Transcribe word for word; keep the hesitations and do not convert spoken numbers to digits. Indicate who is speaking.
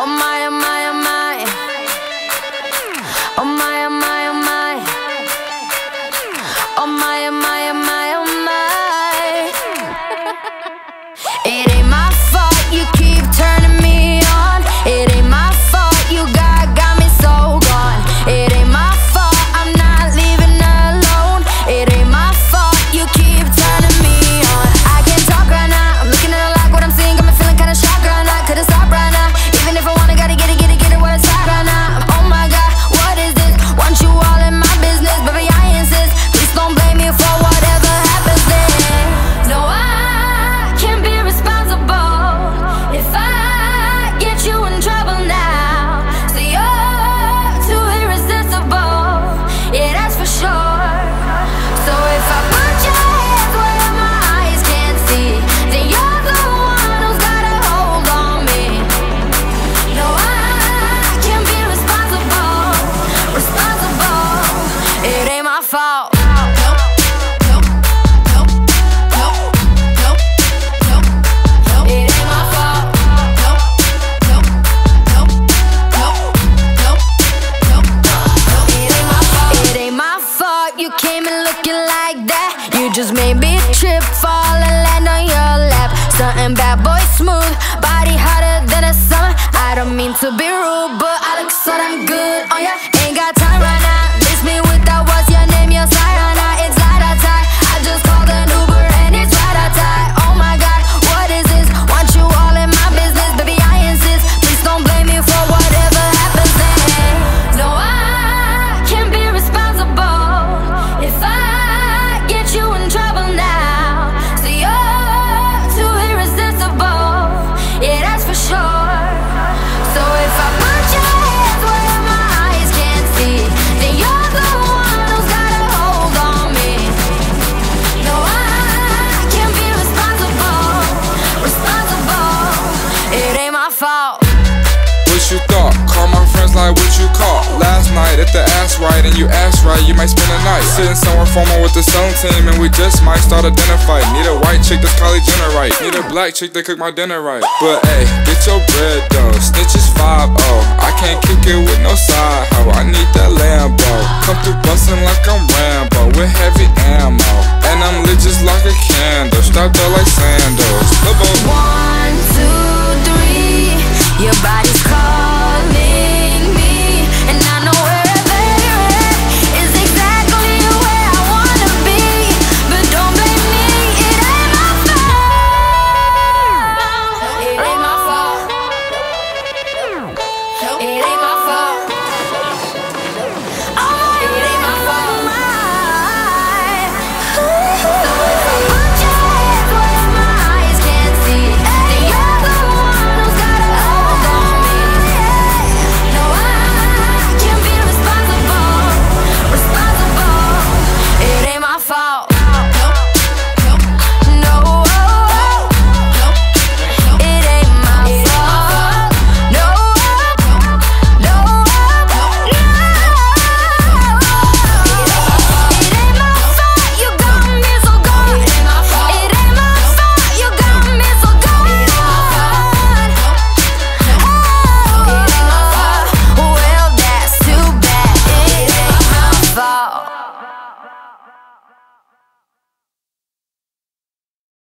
Speaker 1: Oh my, oh my, oh my. Oh my, oh my, oh my. Oh my, oh my, oh my, oh my. It ain't my fault you keep turning me on. It ain't my fault you got, got me so gone. It ain't my fault I'm not leaving alone. It ain't my fault you keep turning me on. I can't talk right now, I'm looking at a lot, what I'm seeing got me feeling kinda shocked right now. Couldn't stop right now, even if I wanna, gotta get it, get it, get it, what it's hot right now. Oh my God, what is this? Want you all in my business, baby I insist. Please don't blame me for whatever happens then. No, I can't be responsible if I get you in trouble now. So you're too irresistible, yeah that's for sure. So if I put your hands where my eyes can't see, then you're the one who's got a hold on me. No, I can't be responsible, responsible. It ain't my fault. Nope, nope, nope, nope, nope, nope, nope. It ain't my fault. Nope, nope, nope, nope, nope, nope, nope. It ain't my fault. It ain't my fault you came in looking like that. You just made me trip, fall and land on your lap. Something bad boy smooth, body hotter than a summer. I don't mean to be rude, but I look so damn good on ya. Ain't got time right now, miss me with that what's your name, your side right now. It's light outside, I just called an Uber and it's right outside. Oh my God, what is this? Want you all in my business, baby I insist. Please don't blame me for whatever happens then. No, I can't be responsible if I get you in trouble now. So you're too irresistible, yeah that's for sure. So if I put your hands where my eyes can't see, then you're the one who's got a hold on me. No, I can't be responsible, responsible. It ain't my fault.
Speaker 2: What you thought? Call my friends like what you caught last night. If the ass right and you ass right, you might spend a night sitting somewhere formal with the same team, and we just might start a dinner fight. Need a white chick that's Kylie Jenner right, need a black chick that cook my dinner right. But hey, get your bread though, snitches five oh. I can't kick it with no side hoe, I need that Lambo. Come through bustin' like I'm Rambo with heavy ammo, and I'm lit just like a candle, strapped up like sandals.